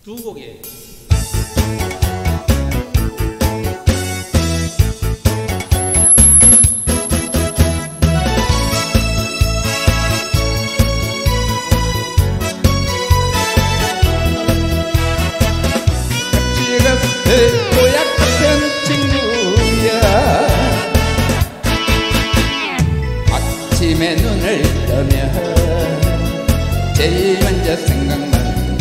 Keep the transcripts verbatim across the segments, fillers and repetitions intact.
두 곡이에요. 고약 같은 친구야 아침에 눈을 뜨면 제일 먼저 생각나는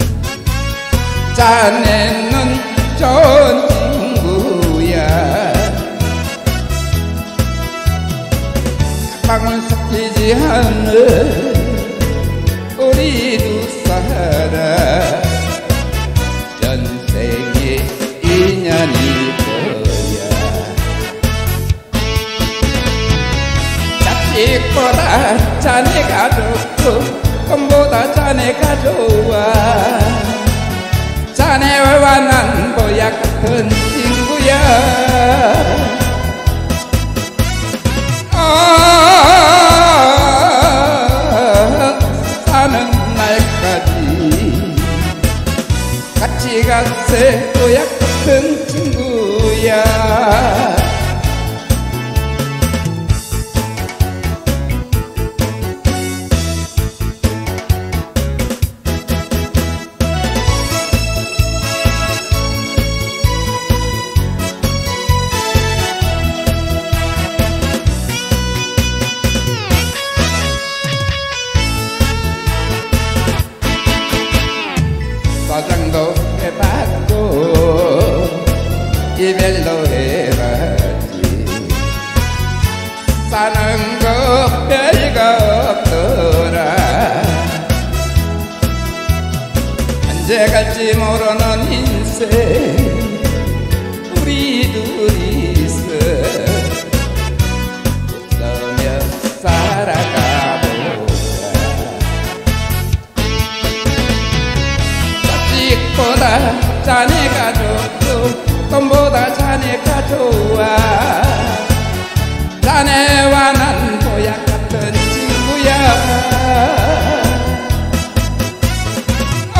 자네는 좋은 친구야 가방을 섞이지 않은 우리 두 사람 전생에 인연이 거야 자식보다 자네가 좋고 꿈보다 자네가 좋아 자네와 난 보약 같은 친구야 아, 사는 날까지 같이 가세 보약 같은 친구야 화장도 해봤고 이별도 해봤지 사는 거 별거 없더라 언제 갈지 모르는 인생 우리 둘이서 웃으며 살아가 보다 자네가 좋고 꿈보다 자네가 좋아 자네와 난 보약 같은 친구야 아,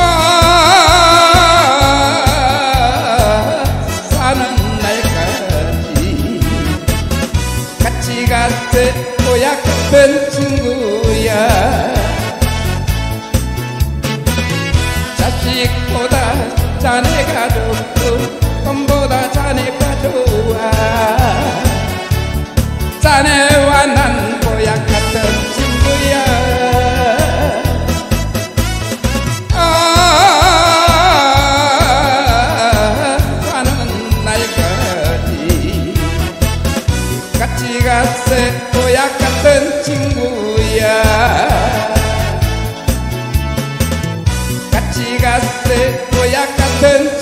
사는 날까지 같이 가세 보약 같은 친구야 자식보다 자네가 좋고 꿈보다 자네가 좋아 자네와 난 보약 같은 친구야 아, 사는 날까지 같이 가세 보약 같은 친구야 같이 가세 보약 같은